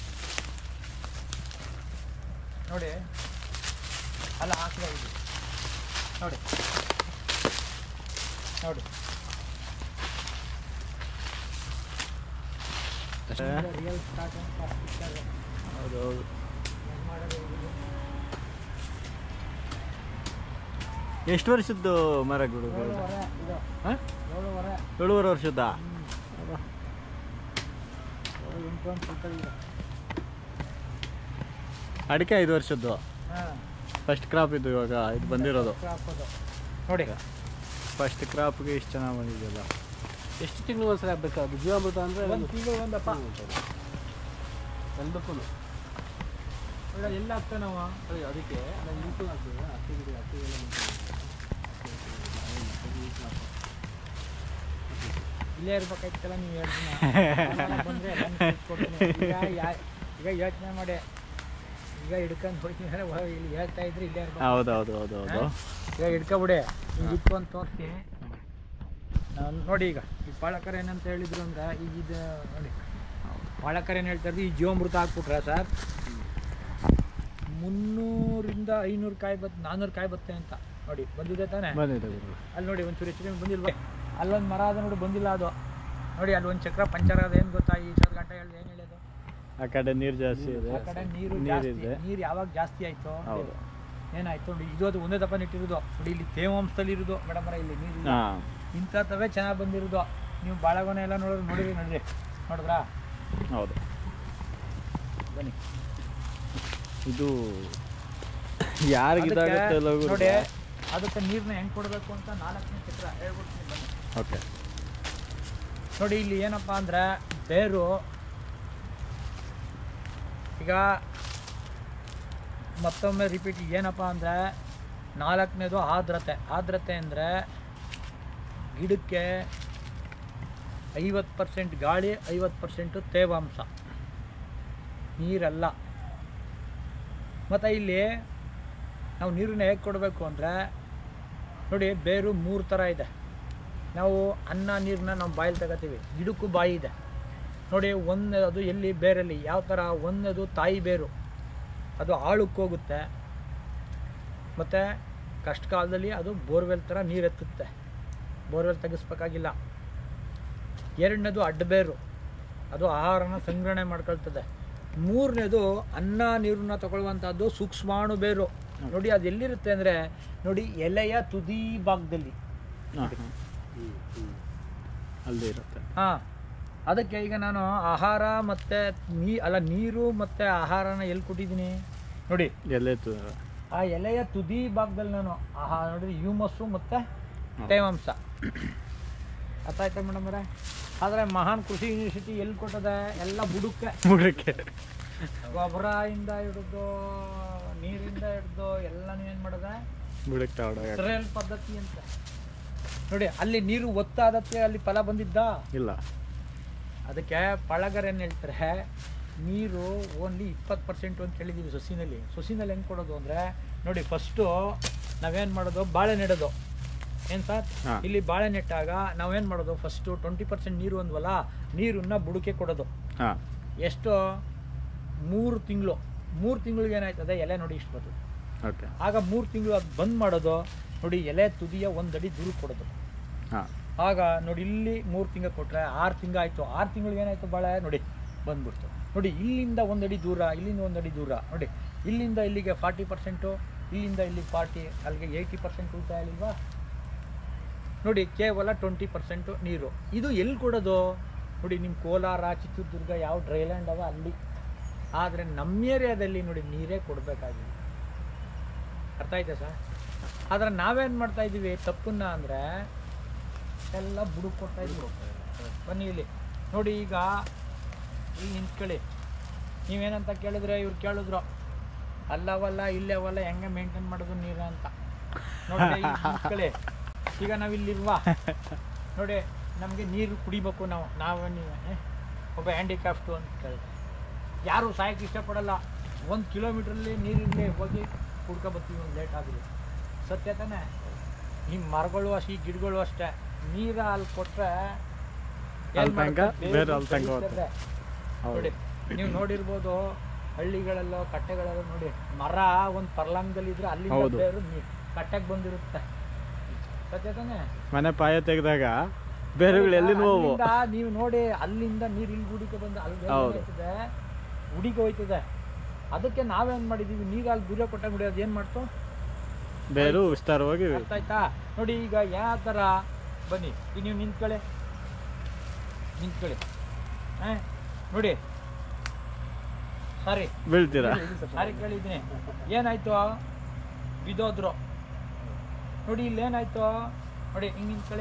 ನೋಡಿ ಅಲ್ಲ ಹಾಕಿದ ಇದು ನೋಡಿ ನೋಡಿ ರಿಯಲ್ ಸ್ಟಾರ್ಟ್ ಅಂತ. ಹೌದು ಹೌದು. ಎಷ್ಟು ವರ್ಷದ್ದು ಮರಗಳು? ಏಳುವರೆ ಇದು, ಹಾಂ, ಏಳುವರೆ ಏಳುವರೆ ವರ್ಷದ. ಎಂಟು ಅಂತ ತಿಳ್ಕೊಳ್ಳಿ. ಅಡಿಕೆ ಐದು ವರ್ಷದ್ದು. ಹಾಂ, ಫಸ್ಟ್ ಕ್ರಾಪ್ ಇದು ಇವಾಗ ಇದು ಬಂದಿರೋದು. ಹಾಕೋದು ನೋಡಿ. ಫಸ್ಟ್ ಕ್ರಾಪ್ಗೆ ಇಷ್ಟು ಚೆನ್ನಾಗಿ ಬಂದಿದೆಯಲ್ಲ. ಎಷ್ಟು ತಿಂಗಳು ಒಂದ್ಸರಿ ಆಗ್ಬೇಕು ಅದು ಜೀವಾಮೃತ ಅಂದರೆ? ಒಂದು ತಿಂಗಳು ಒಂದಪ್ಪ ಎಲ್ಲದಕ್ಕೂ ಒಳ್ಳೆ ಎಲ್ಲ ಆಗ್ತೇವೆ ನಾವು. ಅದಕ್ಕೆ ನಾನು ಇಂಟು ಹಾಕ್ತೀವಿ. ಹತ್ತಿ ಗಿಡ ಹತ್ತಿ ಇಲ್ಲೇ ಇರ್ಬೇಕಾಯ್ತಲ್ಲ ನೀವು ಎರಡು ದಿನ ಬಂದರೆ ಎಲ್ಲ ಕೊಡ್ತೀನಿ. ಈಗ ಯಾ ಈಗ ಯೋಚನೆ ಮಾಡಿ, ಈಗ ಹಿಡ್ಕೊಂಡು ಹೋಗ್ತೀನಿ ಅಂದರೆ ಇಲ್ಲಿ ಹೇಳ್ತಾ ಇದ್ರೆ ಇಲ್ಲೇ ಇರ್ಬೇಕು. ಹೌದು ಹೌದು ಹೌದು ಹೌದು. ಈಗ ಹಿಡ್ಕೊಬಿಡಿ, ಹಿಂಗೆ ಇಟ್ಕೊಂಡು ತೋರಿಸ್ತೀನಿ ನಾನು. ನೋಡಿ ಈಗ ಈ ಪಾಳಕರ್ ಏನಂತ ಹೇಳಿದ್ರು ಅಂದ್ರೆ, ಈಗ ಇದು ನೋಡಿ ಪಾಳಕರ್ ಏನು ಹೇಳ್ತಾ ಇದ್ರು, ಈ ಜೀವಾಮೃತ ಹಾಕ್ಬಿಟ್ರೆ ಸರ್ ಮುನ್ನೂರಿಂದ ಐನೂರು ಕಾಯಿ ಬತ್ ನಾನ್ನೂರು ಕಾಯಿ ಬತ್ತೆ ಅಂತ. ನೋಡಿ ಬಂದಿದೆ ತಾನೇ? ಬಂದಿದೆ. ಅಲ್ಲಿ ನೋಡಿ ಒಂಚೂರು ಹೆಚ್ಚು ಕಮ್ಮಿ ಬಂದಿಲ್ವ? ಅಲ್ಲೊಂದು ಮರ ಅದ ನೋಡಿ, ಬಂದಿಲ್ಲ ಅದು. ನೋಡಿ ಅಲ್ಲಿ ಒಂದು ಚಕ್ರ ಪಂಚರ್ ಅದ. ಏನು ಗೊತ್ತಾ, ಈ ಸರ್ ಗಂಟೆ ಹೇಳಿದೆ ಏನು ಹೇಳೋದು? ಆ ಕಡೆ ನೀರು ಜಾಸ್ತಿ ಇದೆ, ಆ ಕಡೆ ನೀರು ನೀರಿದೆ. ನೀರು ಯಾವಾಗ ಜಾಸ್ತಿ ಆಯಿತು ಹೌದು. ಏನಾಯ್ತು ನೋಡಿ, ಇದು ಅದು ಒಂದೇ ದಪ್ಪ ನೆಟ್ಟಿರೋದು ನೋಡಿ. ಇಲ್ಲಿ ತೇವಾಂಶದಲ್ಲಿ ಇರೋದು ಮೇಡಮ್ ಇಲ್ಲಿ ನೀರು ಹಾಂ, ಇಂಥವೇ ಚೆನ್ನಾಗಿ ಬಂದಿರೋದು. ನೀವು ಬಾಳೆಗೊನೆ ಎಲ್ಲ ನೋಡಿದ್ರೆ ನೋಡಿರಿ ನೋಡಿರಿ ನೋಡಿದ್ರಾ? ಹೌದು. ಬನ್ನಿ. ಇದು ಯಾರಿಗಿದಾಗುತ್ತೆ ನೋಡಿ, ಅದಕ್ಕೆ ನೀರನ್ನ ಹೆಂಗೆ ಕೊಡಬೇಕು ಅಂತ ನಾಲ್ಕನೇ ಚಿತ್ರ ಹೇಳ್ಬಿಡ್ತೀನಿ ಬನ್ನಿ. ಓಕೆ. ನೋಡಿ ಇಲ್ಲಿ ಏನಪ್ಪ ಅಂದರೆ ಬೇರು, ಈಗ ಮತ್ತೊಮ್ಮೆ ರಿಪೀಟ್, ಏನಪ್ಪ ಅಂದರೆ ನಾಲ್ಕನೇದು ಆರ್ದ್ರತೆ. ಆರ್ದ್ರತೆ ಅಂದರೆ ಗಿಡಕ್ಕೆ ಐವತ್ತು ಪರ್ಸೆಂಟ್ ಗಾಳಿ, ಐವತ್ತು ಪರ್ಸೆಂಟು ತೇವಾಂಶ, ನೀರಲ್ಲ. ಮತ್ತು ಇಲ್ಲಿ ನಾವು ನೀರನ್ನ ಹೇಗೆ ಕೊಡಬೇಕು ಅಂದರೆ ನೋಡಿ, ಬೇರು ಮೂರು ಥರ ಇದೆ. ನಾವು ಅನ್ನ ನೀರನ್ನ ನಾವು ಬಾಯಲ್ಲಿ ತಗೋತೀವಿ, ಗಿಡಕ್ಕೂ ಬಾಯಿ ಇದೆ ನೋಡಿ. ಒಂದೇ ಅದು ಎಲ್ಲಿ ಬೇರಲ್ಲಿ ಯಾವ ಥರ, ಒಂದದು ತಾಯಿ ಬೇರು, ಅದು ಆಳಕ್ಕೆ ಹೋಗುತ್ತೆ, ಮತ್ತು ಕಷ್ಟ ಕಾಲದಲ್ಲಿ ಅದು ಬೋರ್ವೆಲ್ ಥರ ನೀರು ಎತ್ತುತ್ತೆ, ಬೋರ್ವೆಲ್ ತೆಗಿಸ್ಬೇಕಾಗಿಲ್ಲ. ಎರಡನೇದು ಅಡ್ಡಬೇರು, ಅದು ಆಹಾರನ ಸಂಗ್ರಹಣೆ ಮಾಡ್ಕೊಳ್ತದೆ. ಮೂರನೇದು ಅನ್ನ ನೀರನ್ನ ತಗೊಳ್ಳುವಂಥದ್ದು ಸೂಕ್ಷ್ಮಾಣು ಬೇರು. ನೋಡಿ ಅದು ಎಲ್ಲಿರುತ್ತೆ ಅಂದರೆ ನೋಡಿ, ಎಲೆಯ ತುದಿ ಭಾಗದಲ್ಲಿ ಅಲ್ಲಿ ಇರುತ್ತೆ. ಹಾಂ, ಅದಕ್ಕೆ ಈಗ ನಾನು ಆಹಾರ ಮತ್ತು ನೀ ಅಲ್ಲ ನೀರು ಮತ್ತು ಆಹಾರನ ಎಲ್ಲಿ ಕೊಟ್ಟಿದ್ದೀನಿ ನೋಡಿ, ಎಲೆ ಆ ಎಲೆಯ ತುದಿ ಭಾಗದಲ್ಲಿ ನಾನು ಆಹಾರ ನೋಡಿ, ಹ್ಯೂಮಸ್ಸು ಮತ್ತು ತೇವಾಂಶ. ಅರ್ಥ ಆಯ್ತಾ ಮೇಡಮ್ ಅವರೇ? ಆದರೆ ಮಹಾನ್ ಕೃಷಿ ಯೂನಿವರ್ಸಿಟಿ ಎಲ್ಲಿ ಕೊಟ್ಟದೆ? ಎಲ್ಲ ಬುಡಕ್ಕೆ ಬುಡಕ್ಕೆ ಗೊಬ್ಬರದಿಂದ ಹಿಡಿದು ನೀರಿಂದ ಹಿಡಿದು ಎಲ್ಲನೂ ಏನು ಮಾಡೋದ ಬುಡಕ್ಕೆ ತಗೊಂಡೋಗ ಇಸ್ರೇಲ್ ಪದ್ಧತಿ ಅಂತ ನೋಡಿ. ಅಲ್ಲಿ ನೀರು ಒತ್ತಾದಕ್ಕೆ ಅಲ್ಲಿ ಫಲ ಬಂದಿದ್ದ ಇಲ್ಲ. ಅದಕ್ಕೆ ಪಳಗರ್ ಏನು ಹೇಳ್ತಾರೆ, ನೀರು ಓನ್ಲಿ ಇಪ್ಪತ್ತು ಪರ್ಸೆಂಟು ಅಂತ ಹೇಳಿದ್ದೀವಿ ಸೊಸಿನಲ್ಲಿ. ಸೊಸಿನಲ್ಲಿ ಹೆಂಗೆ ಕೊಡೋದು ಅಂದರೆ ನೋಡಿ, ಫಸ್ಟು ನಾವೇನು ಮಾಡೋದು, ಬಾಳೆ ನೆಡೋದು ಏನು ಸರ್. ಇಲ್ಲಿ ಬಾಳೆ ನೆಟ್ಟಾಗ ನಾವೇನು ಮಾಡೋದು, ಫಸ್ಟು ಟ್ವೆಂಟಿ ಪರ್ಸೆಂಟ್ ನೀರು ಅಂದ್ವಲ್ಲ, ನೀರನ್ನ ಬುಡಕ್ಕೆ ಕೊಡೋದು. ಎಷ್ಟು? ಮೂರು ತಿಂಗಳು. ಮೂರು ತಿಂಗಳಿಗೆ ಏನಾಯ್ತದೆ, ಎಲೆ ನೋಡಿ ಇಷ್ಟು ಬರ್ತದೆ. ಓಕೆ. ಆಗ ಮೂರು ತಿಂಗಳು ಅದು ಬಂದ್ ಮಾಡೋದು ನೋಡಿ, ಎಲೆ ತುದಿಯ ಒಂದಡಿ ದೂರ ಕೊಡೋದು. ಆಗ ನೋಡಿ, ಇಲ್ಲಿ ಮೂರು ತಿಂಗಳು ಕೊಟ್ಟರೆ ಆರು ತಿಂಗಳು ಆಯಿತು. ಆರು ತಿಂಗಳಿಗೆ ಏನಾಯಿತು, ಬಾಳೆ ನೋಡಿ ಬಂದ್ಬಿಡ್ತು. ನೋಡಿ, ಇಲ್ಲಿಂದ ಒಂದಡಿ ದೂರ, ಇಲ್ಲಿಂದ ಒಂದಡಿ ದೂರ ನೋಡಿ, ಇಲ್ಲಿಂದ ಇಲ್ಲಿಗೆ ಫಾರ್ಟಿ ಪರ್ಸೆಂಟು, ಇಲ್ಲಿಂದ ಇಲ್ಲಿಗೆ ಫಾರ್ಟಿ, ಅಲ್ಲಿಗೆ ಏಯ್ಟಿ ಪರ್ಸೆಂಟ್ ಉಳಿತಾಯ ಅಲ್ವಾ ನೋಡಿ. ಕೇವಲ ಟ್ವೆಂಟಿ ಪರ್ಸೆಂಟು ನೀರು. ಇದು ಎಲ್ಲಿ ಕೊಡೋದು ನೋಡಿ, ನಿಮ್ಮ ಕೋಲಾರ, ಚಿತ್ರದುರ್ಗ ಯಾವ ಡ್ರೈಲ್ಯಾಂಡ್ ಅವ ಅಲ್ಲಿ. ಆದರೆ ನಮ್ಮ ಏರಿಯಾದಲ್ಲಿ ನೋಡಿ ನೀರೇ ಕೊಡಬೇಕಾಗಿಲ್ಲ. ಅರ್ಥ ಆಯ್ತಾ ಸರ್? ಆದರೆ ನಾವೇನು ಮಾಡ್ತಾ ಇದ್ದೀವಿ ತಪ್ಪನ್ನ ಅಂದರೆ, ಎಲ್ಲ ಬುಡಕ್ಕೆ ಕೊಡ್ತಾ ಇದ್ದೀವಿ. ಬನ್ನಿ ಇಲ್ಲಿ ನೋಡಿ, ಈಗ ಇಲ್ಲಿ ನಿಂತ್ಕೊಳ್ಳಿ. ನೀವೇನಂತ ಕೇಳಿದ್ರೆ ಇವ್ರು ಕೇಳಿದ್ರು, ಅಲ್ಲವಲ್ಲ ಇಲ್ಲವಲ್ಲ ಹೆಂಗೆ ಮೇಂಟೈನ್ ಮಾಡೋದು ನೀರು ಅಂತ ನೋಡಿ. ನಿಂತ್ಕೊಳ್ಳಿ. ಈಗ ನಾವಿಲ್ಲಿರುವ ನೋಡಿ, ನಮಗೆ ನೀರು ಕುಡಿಬೇಕು. ನಾವು ನಾವು ನೀವೇ ಒಬ್ಬ ಹ್ಯಾಂಡಿಕ್ರಾಫ್ಟು ಅಂತ ಕೇಳಿದ್ರೆ ಯಾರು ಸಾಯಕ್ಕೆ ಇಷ್ಟಪಡಲ್ಲ. ಒಂದು ಕಿಲೋಮೀಟ್ರಲ್ಲಿ ನೀರಿರಲಿ ಹೋಗಿ ಕುಡ್ಕೊಬತ್ತೀವಿ, ಒಂದು ಲೇಟ್ ಆಗಿದೆ. ಸತ್ಯ ತಾನೆ? ನಿಮ್ಮ ಮರಗಳು ಅಷ್ಟೇ, ಈ ಗಿಡಗಳು ಅಷ್ಟೇ. ನೀರು ಅಲ್ಲಿ ಕೊಟ್ಟರೆ ನೋಡಿ, ನೀವು ನೋಡಿರ್ಬೋದು ಹಳ್ಳಿಗಳಲ್ಲೋ ಕಟ್ಟೆಗಳಲ್ಲೋ ನೋಡಿ, ಮರ ಒಂದು ಪರ್ಲಾಂಗದಲ್ಲಿ ಇದ್ರೆ ಅಲ್ಲಿಂದ ಬೇರು ನೀರು ಕಟ್ಟೆಗೆ ಬಂದಿರುತ್ತೆ. ಸತ್ಯ ತಾನೆ? ಮನೆ ಪಾಯ ತೆಗೆದಾಗ ಬೇರುಗಳು ಎಲ್ಲಿಂದ ನೀವು ನೋಡಿ, ಅಲ್ಲಿಂದ ನೀರು ಇಲ್ಲಿ ಗುಡಿಗೆ ಬಂದು ಅಲ್ಲಿ ಹೋಯ್ತದೆ, ಗುಡಿಗೆ ಹೋಯ್ತದೆ. ಅದಕ್ಕೆ ನಾವೇನ್ ಮಾಡಿದೀವಿ, ನೀರು ಅಲ್ಲಿ ದೂರ ಕೊಟ್ಟಾಗ ಬಿಡೋದು ಏನು ಮಾಡ್ತು, ಬೇರು ವಿಸ್ತಾರವಾಗಿ. ಅರ್ಥ ಆಯ್ತಾ? ನೋಡಿ, ಈಗ ಯಾವ ಥರ ಬನ್ನಿ, ಈಗ ನೀವು ನಿಂತ್ಕೊಳ್ಳಿ, ನಿಂತ್ಕೊಳ್ಳಿ ಹಾಂ ನೋಡಿ, ಸಾರಿ ಬೀಳ್ತೀರಾ? ಸಾರಿ ಕೇಳಿದ್ದೀನಿ. ಏನಾಯ್ತು, ಬಿದ್ದೋದ್ರು ನೋಡಿ. ಇಲ್ಲಿ ಏನಾಯ್ತು ನೋಡಿ, ಹಿಂಗೆ ನಿಂತ್ಕೊಳ್ಳಿ,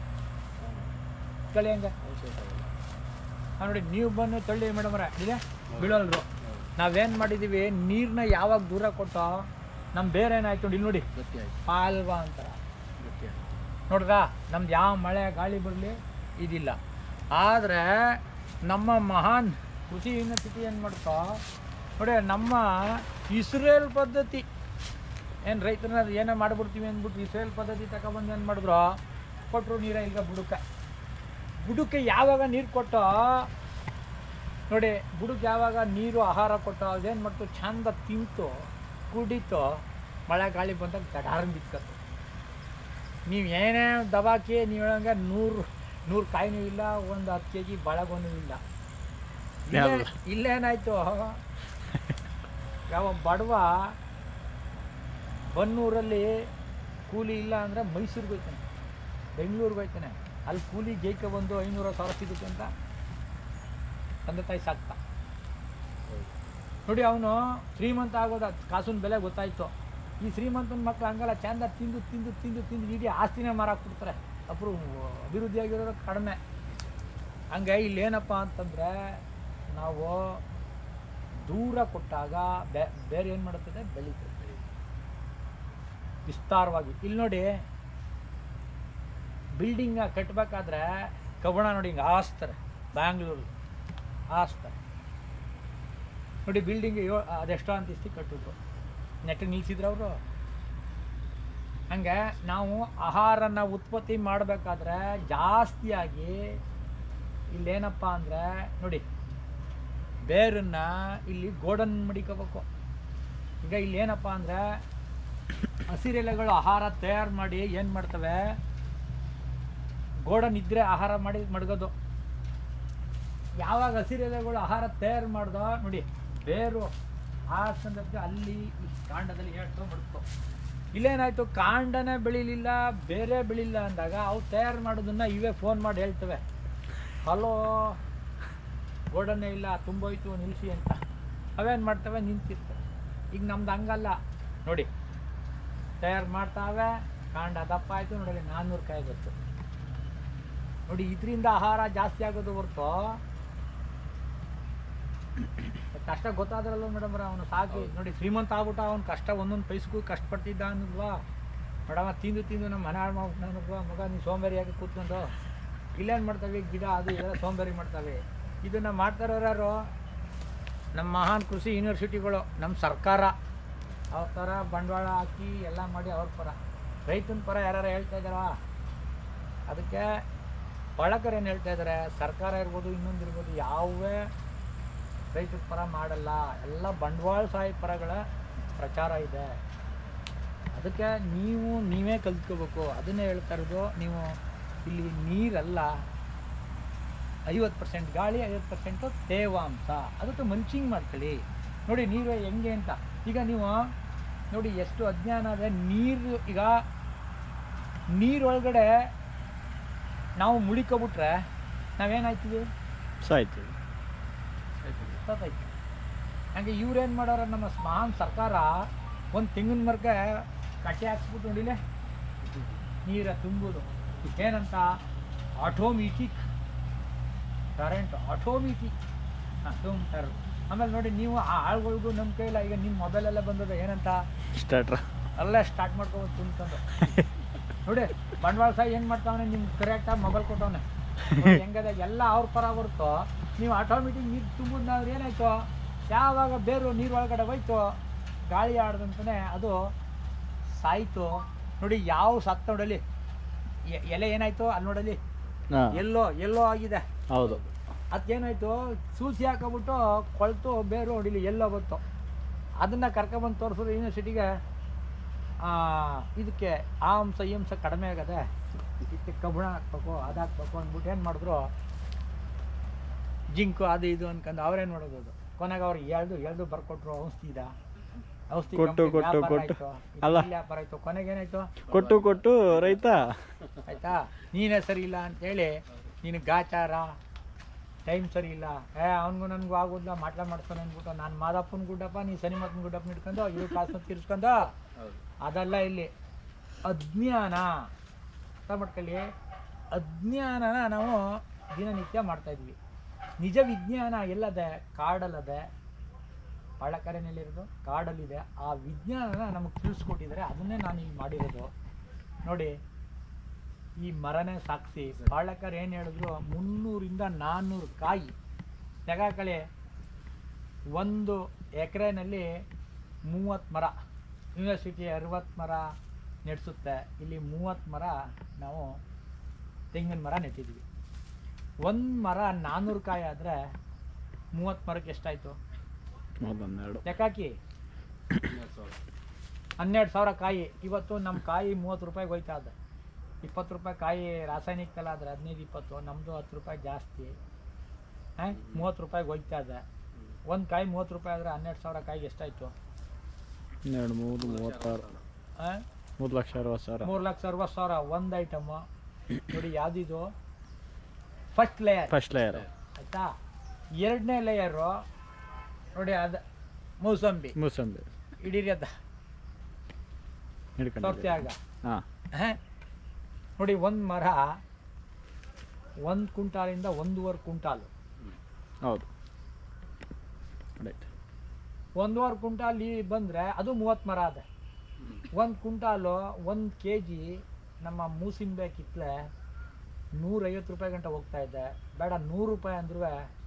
ಕಳಿ ಹಂಗೆ ಹಾಂ ನೋಡಿ. ನೀವು ಬಂದು ತಳ್ಳಿ ಮೇಡಮ್ರ, ಇದೆ ಬೀಳಲ್ರು. ನಾವೇನು ಮಾಡಿದ್ದೀವಿ, ನೀರನ್ನ ಯಾವಾಗ ದೂರ ಕೊಟ್ಟೋ ನಮ್ಮ ಬೇರೆ ಏನಾಯ್ತು ಇಲ್ಲಿ ನೋಡಿ, ಪಾಲ್ವಾ ಅಂತಾರ ನೋಡ್ರಾ. ನಮ್ದು ಯಾವ ಮಳೆ ಗಾಳಿ ಬರಲಿ ಇದಿಲ್ಲ. ಆದರೆ ನಮ್ಮ ಮಹಾನ್ ಕೃಷಿ ಯೂನಿವರ್ಸಿಟಿ ಏನು ಮಾಡ್ತೋ ನೋಡಿ, ನಮ್ಮ ಇಸ್ರೇಲ್ ಪದ್ಧತಿ ಏನು ರೈತರನ್ನ ಏನೋ ಮಾಡಿಬಿಡ್ತೀವಿ ಅಂದ್ಬಿಟ್ಟು ಇಸ್ರೇಲ್ ಪದ್ಧತಿ ತಗೊಬಂದು ಏನು ಮಾಡಿದ್ರು, ಕೊಟ್ಟರು ನೀರ ಈಗ ಬುಡಕ್ಕೆ. ಬುಡಕ್ಕೆ ಯಾವಾಗ ನೀರು ಕೊಟ್ಟೋ ನೋಡಿ, ಬುಡಕ್ಕೆ ಯಾವಾಗ ನೀರು ಆಹಾರ ಕೊಟ್ಟೋ ಅದೇನು ಮಾಡ್ತು, ಚಂದ ತಿಂತು ಕುಡಿತು, ಮಳೆ ಗಾಳಿ ಬಂದಾಗ ಗಡಾರನ್ ಬಿತ್ಕತ್ತು. ನೀವು ಏನೇ ದಬಾಕಿ ನೀವು ಹೇಳಂಗೆ ನೂರು ನೂರು ಕಾಯಿನೂ ಇಲ್ಲ, ಒಂದು ಹತ್ತು ಕೆ ಜಿ ಬಳಗೋನೂ ಇಲ್ಲ. ಇಲ್ಲೇನಾಯ್ತು, ಯಾವ ಬಡವ ಬನ್ನೂರಲ್ಲಿ ಕೂಲಿ ಇಲ್ಲ ಅಂದರೆ ಮೈಸೂರಿಗೆ ಹೋಗ್ತಾನೆ, ಬೆಂಗಳೂರಿಗೆ ಹೋಗ್ತಾನೆ. ಅಲ್ಲಿ ಕೂಲಿ ಗೇಯ್ಕೆ ಬಂದು ಐನೂರು ಸಾವಿರ ಸಿಗುತ್ತೆ ಅಂತ ತಂದೆ ತಾಯಿ ಸಾಕ್ತ ನೋಡಿ. ಅವನು ಶ್ರೀಮಂತ ಆಗೋದು ಕಾಸಿನ ಬೆಲೆ ಗೊತ್ತಾಯ್ತು. ಈ ಶ್ರೀಮಂತನ ಮಕ್ಕಳು ಹಂಗಲ್ಲ, ಚಂದ ತಿಂದು ತಿಂದು ತಿಂದು ತಿಂದು ಇಡೀ ಆಸ್ತಿನೇ ಮಾರಾಕ್ಬಿಡ್ತಾರೆ. ಅಪ್ರು ಅಭಿವೃದ್ಧಿ ಆಗಿರೋದು ಕಡಿಮೆ. ಹಂಗೆ ಇಲ್ಲೇನಪ್ಪ ಅಂತಂದರೆ, ನಾವು ದೂರ ಕೊಟ್ಟಾಗ ಬೇರೆ ಏನು ಮಾಡುತ್ತದೆ, ಬೆಳೀತದೆ ವಿಸ್ತಾರವಾಗಿ. ಇಲ್ಲಿ ನೋಡಿ, ಬಿಲ್ಡಿಂಗ್ ಕಟ್ಟಬೇಕಾದ್ರೆ ಕಬ್ಬಣ ನೋಡಿ ಹಿಂಗೆ ಆಸ್ತಾರೆ, ಬ್ಯಾಂಗ್ಳೂರು ಆಸ್ತಾರೆ ನೋಡಿ. ಬಿಲ್ಡಿಂಗ್ ಯೋ ಅದೆಷ್ಟೋ ಅಂತಿಸ್ತಿ ಕಟ್ಟಿದ್ರು, ನೆಟ್ಟಿಗೆ ನಿಲ್ಸಿದ್ರು ಅವರು. ಹಂಗೆ ನಾವು ಆಹಾರನ ಉತ್ಪತ್ತಿ ಮಾಡಬೇಕಾದ್ರೆ ಜಾಸ್ತಿಯಾಗಿ ಇಲ್ಲೇನಪ್ಪ ಅಂದರೆ ನೋಡಿ, ಬೇರನ್ನ ಇಲ್ಲಿ ಗೋಡನ್ ಮಡಿಕೋಬೇಕು. ಈಗ ಇಲ್ಲೇನಪ್ಪ ಅಂದರೆ ಹಸಿರೆಲೆಗಳು ಆಹಾರ ತಯಾರು ಮಾಡಿ ಏನು ಮಾಡ್ತವೆ, ಗೋಡನ್ ಇದ್ದರೆ ಆಹಾರ ಮಾಡಿ ಮಡಗೋದು. ಯಾವಾಗ ಹಸಿರೆಲೆಗಳು ಆಹಾರ ತಯಾರು ಮಾಡ್ದೋ ನೋಡಿ, ಬೇರು ಆ ಸಂದರ್ಭಕ್ಕೆ ಅಲ್ಲಿ ಕಾಂಡದಲ್ಲಿ ಹೇಳ್ತೋ ಮಡ್ಕೋ. ಇಲ್ಲೇನಾಯ್ತು, ಕಾಂಡನೇ ಬೆಳಿಲಿಲ್ಲ, ಬೇರೆ ಬೆಳಿಲ್ಲ ಅಂದಾಗ ಅವು ತಯಾರು ಮಾಡೋದನ್ನ ಇವೇ ಫೋನ್ ಮಾಡಿ ಹೇಳ್ತವೆ, ಹಲೋ ಗೋಡನ್ನೇ ಇಲ್ಲ, ತುಂಬೋಯ್ತು ನಿಲ್ಲಿಸಿ ಅಂತ. ಅವೇನು ಮಾಡ್ತವೆ, ನಿಂತಿರ್ತವೆ. ಈಗ ನಮ್ದು ಹಂಗಲ್ಲ ನೋಡಿ, ತಯಾರು ಮಾಡ್ತಾವೆ, ಕಾಂಡ ದಪ್ಪ ಆಯಿತು ನೋಡಿ, ನಾನ್ನೂರು ಕಾಯಿ ಗೊತ್ತು ನೋಡಿ. ಇದರಿಂದ ಆಹಾರ ಜಾಸ್ತಿ ಆಗೋದು ಹೊರತು ಕಷ್ಟ ಗೊತ್ತಾದ್ರಲ್ವ ಮೇಡಮ್ ಅವನು ಸಾಕಿ ನೋಡಿ ಶ್ರೀಮಂತ ಆಗ್ಬಿಟ್ಟು ಅವ್ನು ಕಷ್ಟ ಒಂದೊಂದು ಪೈಸಕ್ಕೂ ಕಷ್ಟಪಡ್ತಿದ್ದ ಅನ್ನೋದ್ವಾ ಮೇಡಮ್ ತಿಂದು ತಿಂದು ನಮ್ಮ ಮನೆ ಹಾಳು ಮಾಡ್ಬಿಟ್ಟು ಮಗ ನೀವು ಸೋಂಬೇರಿಯಾಗಿ ಕೂತ್ಕೊಂಡು ಇಲ್ಲೇನು ಮಾಡ್ತವೆ ಗಿಡ ಅದು ಇದೆಲ್ಲ ಸೋಂಬೇರಿ ಮಾಡ್ತವೆ. ಇದನ್ನು ಮಾಡ್ತಾರೋರು ನಮ್ಮ ಮಹಾನ್ ಕೃಷಿ ಯೂನಿವರ್ಸಿಟಿಗಳು ನಮ್ಮ ಸರ್ಕಾರ ಅವ್ರ ಥರ ಬಂಡವಾಳ ಹಾಕಿ ಎಲ್ಲ ಮಾಡಿ ಅವ್ರ ಪರ ರೈತನ ಪರ ಯಾರು ಹೇಳ್ತಾ ಇದ್ದಾರ. ಅದಕ್ಕೆ ಬಳಕರು ಏನು ಹೇಳ್ತಾ ಇದ್ದಾರೆ, ಸರ್ಕಾರ ಇರ್ಬೋದು ಇನ್ನೊಂದು ಇರ್ಬೋದು ಯಾವೇ ರೈತರ ಪರ ಮಾಡಲ್ಲ, ಎಲ್ಲ ಬಂಡವಾಳಶಾಹಿ ಪರಗಳ ಪ್ರಚಾರ ಇದೆ. ಅದಕ್ಕೆ ನೀವು ನೀವೇ ಕಲ್ತ್ಕೋಬೇಕು. ಅದನ್ನೇ ಹೇಳ್ತಾ ಇರೋದು, ನೀವು ಇಲ್ಲಿ ನೀರಲ್ಲ, ಐವತ್ತು ಪರ್ಸೆಂಟ್ ಗಾಳಿ ಐವತ್ತು ಪರ್ಸೆಂಟು ತೇವಾಂಶ, ಅದಕ್ಕೆ ಮಲ್ಚಿಂಗ್ ಮಾಡ್ಕೊಳ್ಳಿ. ನೋಡಿ ನೀರು ಹೆಂಗೆ ಅಂತ ಈಗ ನೀವು ನೋಡಿ ಎಷ್ಟು ಅಜ್ಞಾನ ಇದೆ. ನೀರು ಈಗ ನೀರೊಳಗಡೆ ನಾವು ಮುಳಿಕೊಬಿಟ್ರೆ ನಾವೇನಾಯ್ತೀವಿ, ಸಾಯ್ತೀವಿ. ಸತ್ತೈತಿ. ಹಂಗೆ ಇವ್ರೇನು ಮಾಡೋರ, ನಮ್ಮ ಮಹಾನ್ ಸರ್ಕಾರ ಒಂದು ತೆಂಗಿನ ಮರಕ್ಕೆ ಕಟ್ಟೆ ಹಾಕ್ಸ್ಬಿಟ್ಟು ನೋಡಿಲೆ ನೀರ ತುಂಬೋದು ಏನಂತ, ಆಟೋಮೆಟಿಕ್ ಕರೆಂಟ್, ಆಟೋಮೆಟಿಕ್ ತುಂಬ್ತಾರೆ. ಆಮೇಲೆ ನೋಡಿ ನೀವು ಆ ಆಳುಗಳಿಗೂ ನಂಬಿಕೆ ಇಲ್ಲ. ಈಗ ನಿಮ್ಮ ಮೊಬೈಲೆಲ್ಲ ಬಂದದ ಏನಂತ, ಸ್ಟಾರ್ಟ್ರ ಅಲ್ಲೇ ಸ್ಟಾರ್ಟ್ ಮಾಡ್ಕೊಂಡು ತುಂಬ್ಕೊಂಡು ನೋಡಿ ಬಂಡವಾಳ ಸಹ ಏನು ಮಾಡ್ತಾವನೆ, ನಿಮ್ಗೆ ಕರೆಕ್ಟಾಗಿ ಮೊಬೈಲ್ ಕೊಟ್ಟವನೆ ಹೆಂಗದ ಎಲ್ಲ ಅವ್ರ ಪರ ಬರುತ್ತೋ. ನೀವು ಆಟೋಮೆಟಿಕ್ ನೀರು ತುಂಬಿದ್ನಾದ್ರೆ ಏನಾಯ್ತು, ಯಾವಾಗ ಬೇರು ನೀರು ಒಳಗಡೆ ಹೋಯ್ತು ಗಾಳಿ ಆಡ್ದಂತಲೇ ಅದು ಸಾಯ್ತು. ನೋಡಿ ಯಾವ ಸತ್ತ ನೋಡಲಿ ಎಲೆ ಏನಾಯ್ತು ಅಲ್ಲಿ ನೋಡಲಿ, ಎಲ್ಲೋ ಎಲ್ಲೋ ಆಗಿದೆ. ಹೌದು, ಅದಕ್ಕೇನಾಯ್ತು, ಸೂಸಿ ಹಾಕೋಬಿಟ್ಟು ಕೊಳ್ತು ಬೇರು ಹೊಡಿಲಿ ಎಲ್ಲೋ ಬಂತು. ಅದನ್ನು ಕರ್ಕೊಬಂದು ತೋರಿಸಿದ್ರು ಯೂನಿವರ್ಸಿಟಿಗೆ, ಇದಕ್ಕೆ ಆ ಅಂಶ ಈ ಅಂಶ ಕಡಿಮೆ ಆಗದೆ, ಇದಕ್ಕೆ ಕಬ್ಬಣ ಹಾಕ್ಬೇಕು ಅದು ಹಾಕ್ಬೇಕು ಅಂದ್ಬಿಟ್ಟು ಏನು ಮಾಡಿದ್ರು, ಜಿಂಕು ಅದು ಇದು ಅನ್ಕೊಂಡು ಅವ್ರೇನು ಮಾಡೋದು. ಅದು ಕೊನೆಗೆ ಅವ್ರು ಎಳ್ದು ಎಳ್ದು ಬರ್ಕೊಟ್ರು ಔಷಧಿ ಇದ ಔಷಧಿ ಕೊಟ್ಟು ಕೊಟ್ಟು ಕೊಟ್ಟು ಅಲ್ಲ ವ್ಯಾಪಾರ ಆಯ್ತು. ಕೊನೆಗೆ ಏನಾಯ್ತು, ಕೊಟ್ಟು ಕೊಟ್ಟು ರೈತ ಆಯ್ತಾ, ನೀನೇ ಸರಿ ಇಲ್ಲ ಅಂತೇಳಿ ನೀನು ಗಾಚಾರ ಟೈಮ್ ಸರಿ ಇಲ್ಲ, ಏ ಅವನಿಗೂ ನನಗೂ ಆಗೋದಿಲ್ಲ ಮಾಟ್ಲ ಮಾಡ್ತಾನೆ ಅಂದ್ಬಿಟ್ಟು ನಾನು ಮಾದಪ್ಪನ ಗುಡ್ಡಪ್ಪ ನೀ ಸನಿಮಪ್ಪನ ಗುಡ್ಡಪ್ಪನ ಇಟ್ಕೊಂಡು ಇವ್ರ ಕಾಸನ್ನ ತೀರಿಸ್ಕೊಂಡು, ಅದೆಲ್ಲ ಇಲ್ಲಿ ಅಜ್ಞಾನ ಅರ್ಥ ಮಾಡ್ಕೊಳ್ಳಿ. ಅಜ್ಞಾನನ ನಾವು ದಿನನಿತ್ಯ ಮಾಡ್ತಾಯಿದ್ವಿ. ನಿಜ ವಿಜ್ಞಾನ ಎಲ್ಲದೆ, ಕಾಡಲ್ಲದೆ, ಬಾಳಕರೆನಲ್ಲಿರೋದು ಕಾಡಲ್ಲಿದೆ. ಆ ವಿಜ್ಞಾನನ ನಮಗೆ ತಿಳಿಸ್ಕೊಟ್ಟಿದ್ದಾರೆ, ಅದನ್ನೇ ನಾನು ಇಲ್ಲಿ ಮಾಡಿರೋದು. ನೋಡಿ ಈ ಮರನೇ ಸಾಕ್ಷಿ. ಬಾಳಕರ್ ಏನು ಹೇಳಿದ್ರು, ಮುನ್ನೂರಿಂದ ನಾನ್ನೂರು ಕಾಯಿ ತೆಗಾಕಳೆ ಒಂದು ಎಕರೆನಲ್ಲಿ ಮೂವತ್ತು ಮರ, ಯೂನಿವರ್ಸಿಟಿ ಅರವತ್ತು ಮರ ನೆಡ್ಸುತ್ತೆ, ಇಲ್ಲಿ ಮೂವತ್ತು ಮರ ನಾವು ತೆಂಗಿನ ಮರ ನೆಟ್ಟಿದ್ವಿ. ಒಂದು ಮರ ನಾನ್ನೂರು ಕಾಯಿ ಆದರೆ ಮೂವತ್ತು ಮರಕ್ಕೆ ಎಷ್ಟಾಯಿತು ಹನ್ನೆರಡು ಲೆಕ್ಕಾಕಿ, ಹನ್ನೆರಡು ಸಾವಿರ ಕಾಯಿ. ಇವತ್ತು ನಮ್ಮ ಕಾಯಿ ಮೂವತ್ತು ರೂಪಾಯಿಗೆ ಹೋಯ್ತಾ ಇದೆ. ಇಪ್ಪತ್ತು ರೂಪಾಯಿ ಕಾಯಿ ರಾಸಾಯನಿಕ ಆದರೆ ಹದಿನೈದು ಇಪ್ಪತ್ತು, ನಮ್ಮದು ಹತ್ತು ರೂಪಾಯಿ ಜಾಸ್ತಿ, ಹಾಂ ಮೂವತ್ತು ರೂಪಾಯಿಗೆ ಹೋಯ್ತಾ ಇದೆ. ಒಂದು ಕಾಯಿ ಮೂವತ್ತು ರೂಪಾಯಿ ಆದರೆ ಹನ್ನೆರಡು ಸಾವಿರ ಕಾಯಿಗೆ ಎಷ್ಟಾಯಿತು, ಹನ್ನೆರಡು ಮೂರು ಮೂವತ್ತಾರು, ಹಾಂ ಮೂರು ಲಕ್ಷ ಅರವತ್ತು ಸಾವಿರ ಮೂರು ಲಕ್ಷ ಅರವತ್ತು ಸಾವಿರ ಒಂದು ಐಟಮು. ನೋಡಿ ಯಾವುದಿದು ಫಸ್ಟ್ ಲೇಯರ್, ಫಸ್ಟ್ ಲೇಯರ್ ಆಯಿತಾ. ಎರಡನೇ ಲೇಯರು ನೋಡಿ ಅದು ಮೂಸಂಬಿ, ಮೂಸಂಬಿ ಇಡೀರಿ ಅದ ಹಿಡ್ಕೊಂಡು ತೋರ್ಸಿಯಾಗ ಹಾಂ ಹಾಂ ನೋಡಿ ಒಂದು ಮರ ಒಂದು ಕುಂಟಾಲಿಂದ ಒಂದೂವರೆ ಕುಂಟಾಲು, ಹೌದು ರೈಟ್. ಒಂದೂವರೆ ಕುಂಟಾಲಿ ಬಂದರೆ ಅದು ಮೂವತ್ತು ಮರ ಅದ. ಒಂದು ಕುಂಟಾಲು ಒಂದು ಕೆ ಜಿ ನಮ್ಮ ಮೂಸಿಂಬೆ ಕಿತ್ಲೆ ನೂರೈವತ್ತು ರೂಪಾಯಿ ಗಂಟೆ ಹೋಗ್ತಾ ಇದೆ. ಬೇಡ ನೂರು ರೂಪಾಯಿ ಅಂದ್ರೂ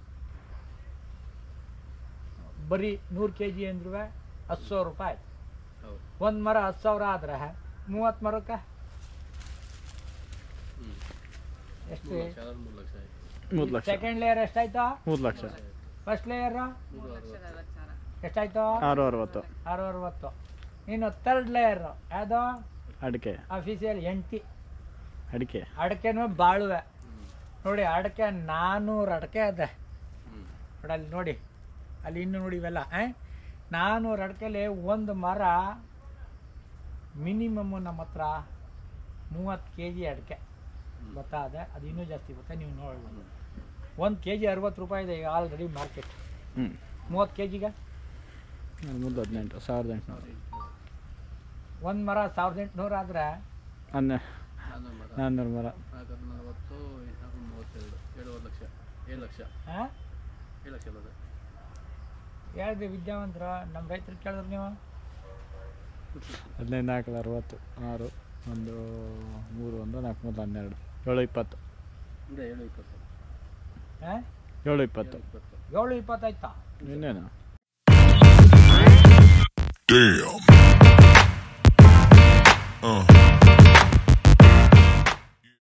ಬರೀ ನೂರು ಕೆ ಜಿ ಅಂದ್ರೂ ಹತ್ತು ಸಾವಿರ ರೂಪಾಯಿ ಆಯ್ತು. ಒಂದು ಮರ ಹತ್ತು ಸಾವಿರ ಆದರೆ ಮೂವತ್ತು ಮರಕ್ಕೆ ಎಷ್ಟು? ಮೂರು ಲಕ್ಷ. ಸೆಕೆಂಡ್ ಲೇಯರ್ ಎಷ್ಟಾಯ್ತು? ಮೂರು ಲಕ್ಷ. ಫಸ್ಟ್ ಲೇಯರ್ ಎಷ್ಟಾಯ್ತು? ಆರು ಅರವತ್ತು. ಆರು ಅರವತ್ತು. ಇನ್ನು ಥರ್ಡ್ ಲೇಯರ್ ಯಾವುದು? ಅಡಿಕೆ ಅಫಿಸಿಯಲ್ ಎಂಟಿ ಅಡಿಕೆ ಅಡಿಕೆನೂ ಬಾಳುವೆ. ನೋಡಿ ಅಡಿಕೆ ನಾನ್ನೂರು ಅಡಿಕೆ ಅದೆ ನೋಡಿ ಅಲ್ಲಿ, ನೋಡಿ ಅಲ್ಲಿ ಇನ್ನು ನೋಡಿ ಇವೆಲ್ಲ ನಾನ್ನೂರು ಅಡಿಕೆಲಿ ಒಂದು ಮರ ಮಿನಿಮಮ್ ನಮ್ಮ ಹತ್ರ ಮೂವತ್ತು ಕೆ ಜಿ ಅಡಿಕೆ ಗೊತ್ತಾ ಅದೇ, ಅದು ಇನ್ನೂ ಜಾಸ್ತಿ ಗೊತ್ತಾ ನೀವು ನೋಡ್ಬೋದು. ಒಂದು ಕೆ ಜಿ ಅರವತ್ತು ರೂಪಾಯಿ ಇದೆ ಈಗ ಆಲ್ರೆಡಿ ಮಾರ್ಕೆಟ್. ಹ್ಞೂ ಮೂವತ್ತು ಕೆ ಜಿಗೆ ಮುದ್ದು ಹದಿನೆಂಟು ಸಾವಿರದ ಎಂಟುನೂರು. ಒಂದು ಮರ ಸಾವಿರದ ಎಂಟುನೂರು ಆದರೆ ಹನ್ನೆ ನಾನ್ನೂರು ಮರ ನಲವತ್ತು ಮೂವತ್ತೆರಡು ಏಳುವರೆ ಲಕ್ಷ, ಏಳು ಲಕ್ಷ ಹಾಂ ಏಳು ಲಕ್ಷ ಅಲ್ಲ ಹೇಳಿದ್ರಿ ವಿದ್ಯಾವಂತರ ನಮ್ಮ ರೈತರು ಕೇಳಿದ್ರು ನೀವು ಹದಿನೈದು ನಾಲ್ಕು ಅರವತ್ತು ಆರು ಒಂದು ಮೂರು ಒಂದು ನಾಲ್ಕು ಮೂರು ಹನ್ನೆರಡು ಏಳು ಇಪ್ಪತ್ತು ಇದೆ ಏಳು ಇಪ್ಪತ್ತು ಹಾಂ ಏಳು ಇಪ್ಪತ್ತು ಇಪ್ಪತ್ತು ಏಳು ಇಪ್ಪತ್ತಾಯ್ತಾ ಇನ್ನೇನು Damn.